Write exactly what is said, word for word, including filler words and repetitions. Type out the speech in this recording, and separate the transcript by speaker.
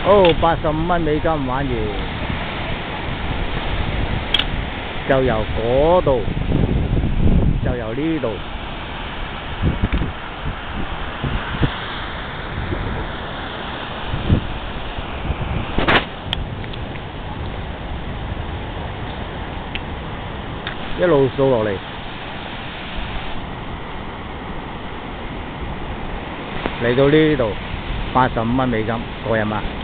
Speaker 1: 哦，八十五蚊美金玩完，就由嗰度，就由呢度。 一路掃落嚟，嚟到呢度八十五蚊美金，過癮嘛〜